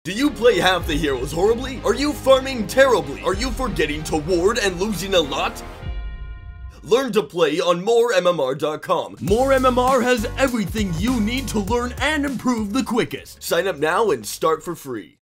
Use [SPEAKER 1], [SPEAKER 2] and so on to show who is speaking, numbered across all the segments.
[SPEAKER 1] Do you play half the heroes horribly? Are you farming terribly? Are you forgetting to ward and losing a lot? Learn to play on MoreMMR.com. MoreMMR has everything you need to learn and improve the quickest. Sign up now and start for free.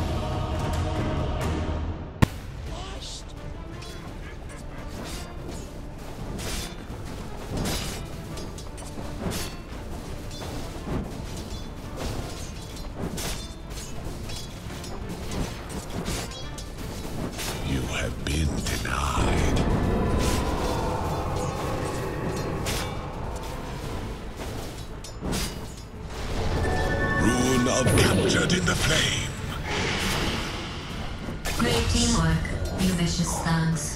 [SPEAKER 2] You have been denied. Rune of captured in the flame.
[SPEAKER 3] Great teamwork, you vicious thugs.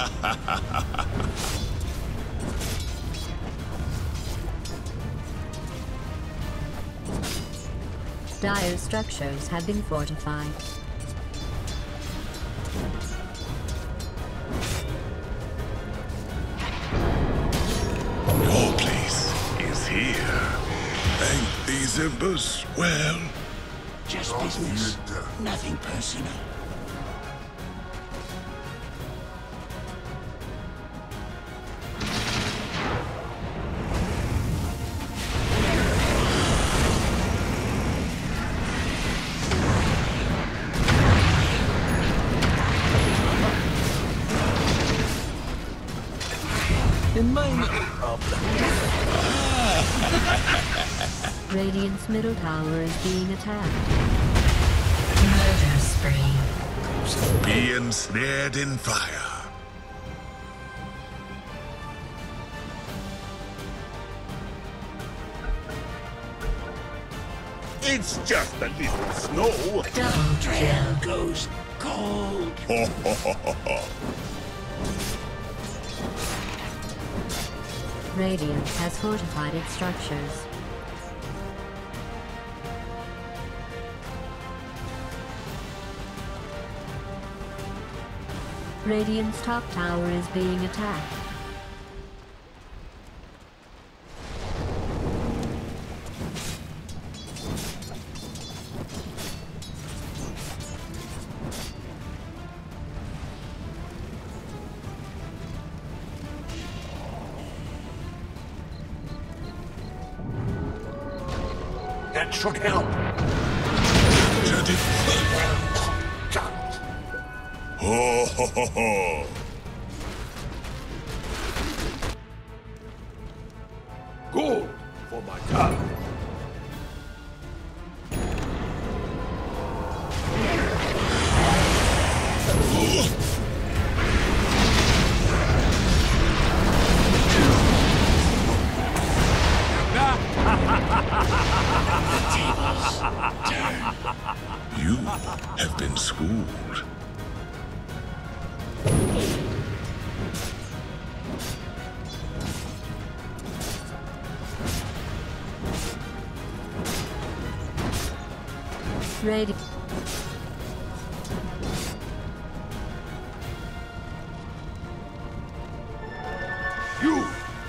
[SPEAKER 4] Dire structures have been fortified.
[SPEAKER 2] Your place is here. Thank these embers well.
[SPEAKER 5] Just business, nothing personal.
[SPEAKER 4] Radiant's middle tower is being attacked.
[SPEAKER 3] Murder spree.
[SPEAKER 2] Be ensnared in fire.
[SPEAKER 5] It's just a little snow.
[SPEAKER 3] Double
[SPEAKER 5] Trail
[SPEAKER 3] kill.
[SPEAKER 5] goes cold.
[SPEAKER 4] Radiant has fortified its structures. Radiant's top tower is being attacked.
[SPEAKER 5] That should help.
[SPEAKER 2] Captured in ho ho ho ho.
[SPEAKER 5] Gold for my tower.
[SPEAKER 2] You have been schooled.
[SPEAKER 4] Radiant.
[SPEAKER 5] You.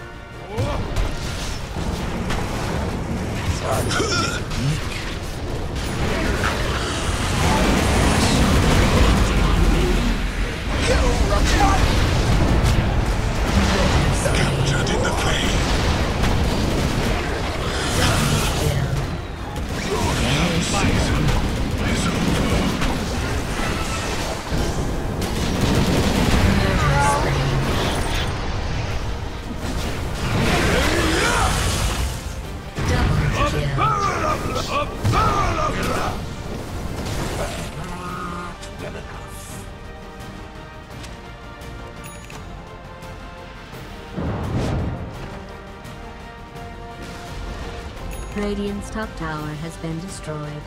[SPEAKER 2] Captured in the flame. Your season is over.
[SPEAKER 3] Double kill.
[SPEAKER 4] Radiant's top tower has been destroyed.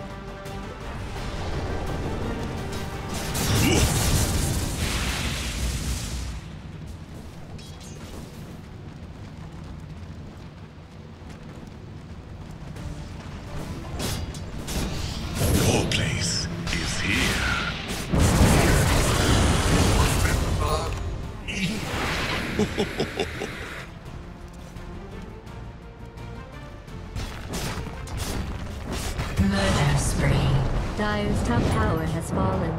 [SPEAKER 2] Your place is here.
[SPEAKER 3] Murder spree.
[SPEAKER 4] Dire's top tower has fallen.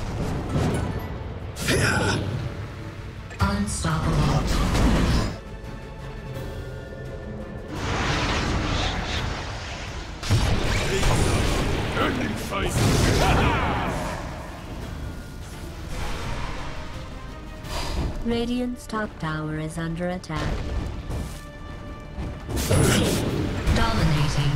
[SPEAKER 3] Unstoppable.
[SPEAKER 5] Ending fight.
[SPEAKER 4] Radiant's top tower is under attack.
[SPEAKER 3] Dominating.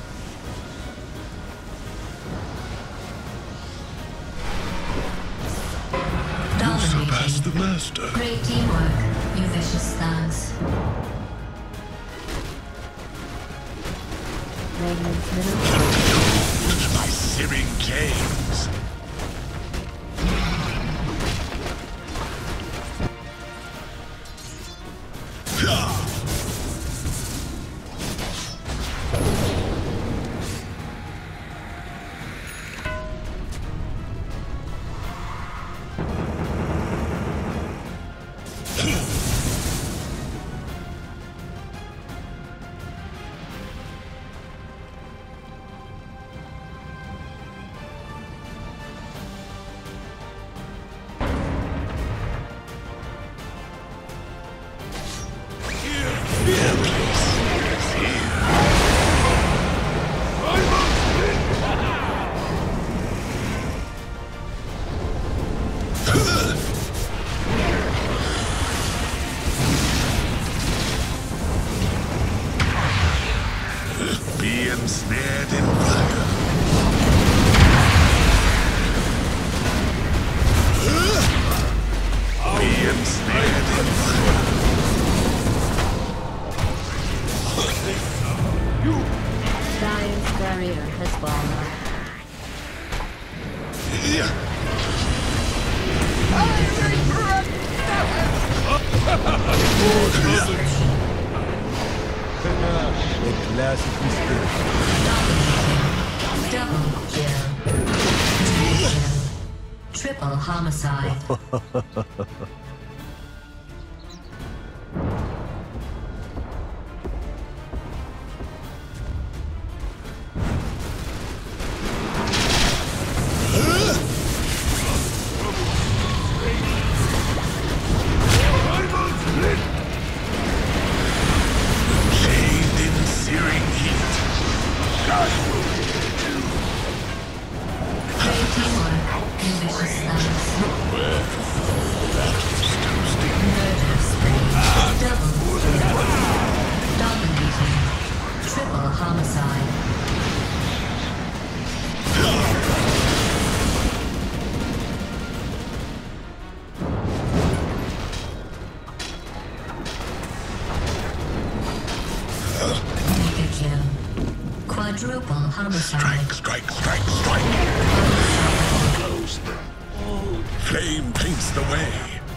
[SPEAKER 2] Surpass the
[SPEAKER 3] Dominating.
[SPEAKER 2] master.
[SPEAKER 3] Great teamwork, you vicious thugs.
[SPEAKER 4] Radiant's middle tower.
[SPEAKER 2] My searing chains. Be ensnared in fire. Be ensnared in fire.
[SPEAKER 4] Dire's barrier has fallen.
[SPEAKER 6] A classic mistake.
[SPEAKER 3] Double kill. Triple kill. Triple homicide.
[SPEAKER 2] Chained in searing heat.
[SPEAKER 3] Great teamwork, you vicious thugs. Murder spree. Double kill. Dominating. Triple homicide. Mega kill. Quadruple homicide.
[SPEAKER 2] Strike. Close them all. Flame paints the way.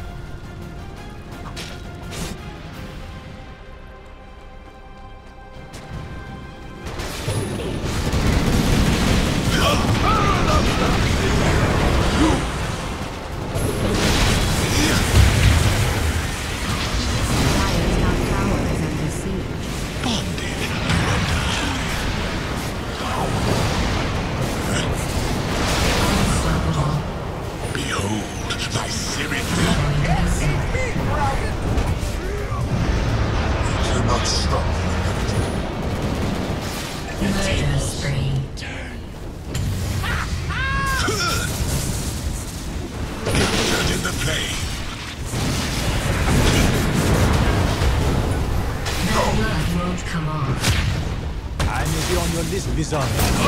[SPEAKER 4] Dire's top tower is under siege.
[SPEAKER 2] Bonded.
[SPEAKER 3] Unstoppable.
[SPEAKER 2] Behold my searing cannot stop.
[SPEAKER 3] Murder spree.
[SPEAKER 2] Captured in the flame.
[SPEAKER 3] That blood won't come off.
[SPEAKER 6] I may be on your list, Wizard.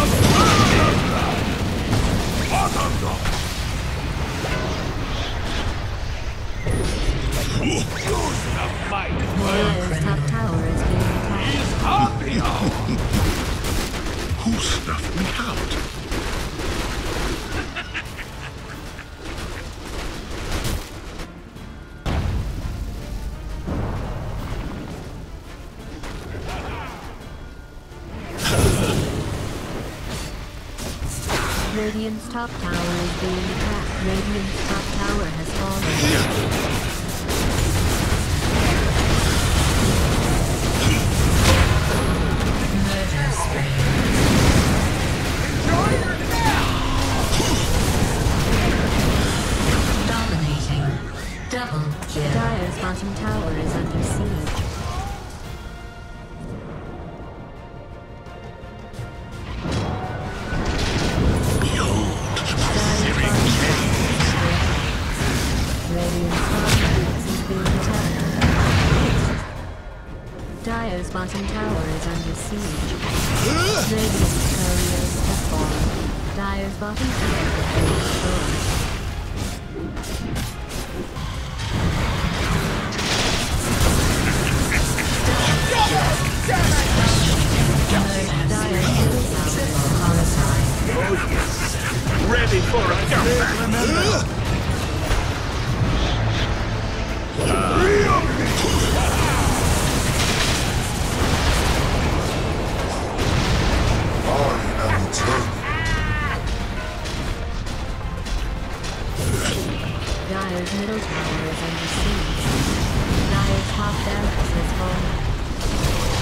[SPEAKER 4] Dire's top tower is being attacked.
[SPEAKER 2] Who snuffed me out?
[SPEAKER 4] Radiant's top tower is being attacked. Radiant's top tower has fallen.
[SPEAKER 3] Murder spree.
[SPEAKER 4] tower is under siege. Dire's bottom tower is under siege. Radiant's couriers have fallen. Dire's bottom tower has been destroyed. Dire's middle tower is homicide.
[SPEAKER 5] Oh yes. Ready for a comeback.
[SPEAKER 4] Dire's middle tower is under siege. Dire's top barracks has fallen.